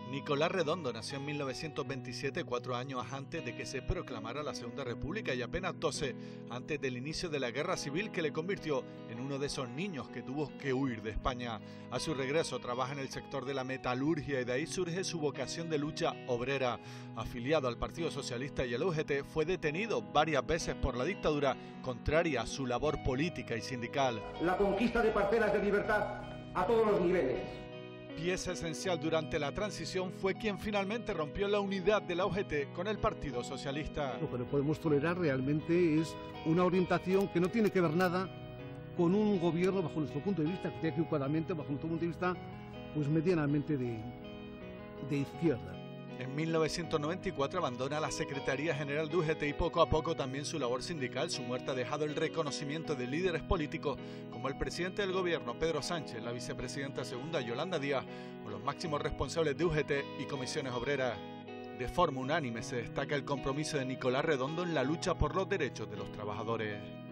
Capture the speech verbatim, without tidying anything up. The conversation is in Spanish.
Nicolás Redondo nació en mil novecientos veintisiete, cuatro años antes de que se proclamara la Segunda República y apenas doce antes del inicio de la Guerra Civil, que le convirtió en uno de esos niños que tuvo que huir de España. A su regreso trabaja en el sector de la metalurgia y de ahí surge su vocación de lucha obrera. Afiliado al Partido Socialista y al U G T, fue detenido varias veces por la dictadura, contraria a su labor política y sindical. La conquista de parcelas de libertad a todos los niveles. Pieza esencial durante la transición, fue quien finalmente rompió la unidad de la U G T con el Partido Socialista. Lo que no podemos tolerar realmente es una orientación que no tiene que ver nada con un gobierno, bajo nuestro punto de vista, que equivocadamente, bajo nuestro punto de vista, pues medianamente de, de izquierda. En mil novecientos noventa y cuatro abandona la Secretaría General de U G T y poco a poco también su labor sindical. Su muerte ha dejado el reconocimiento de líderes políticos como el presidente del gobierno, Pedro Sánchez, la vicepresidenta segunda, Yolanda Díaz, o los máximos responsables de U G T y comisiones obreras. De forma unánime se destaca el compromiso de Nicolás Redondo en la lucha por los derechos de los trabajadores.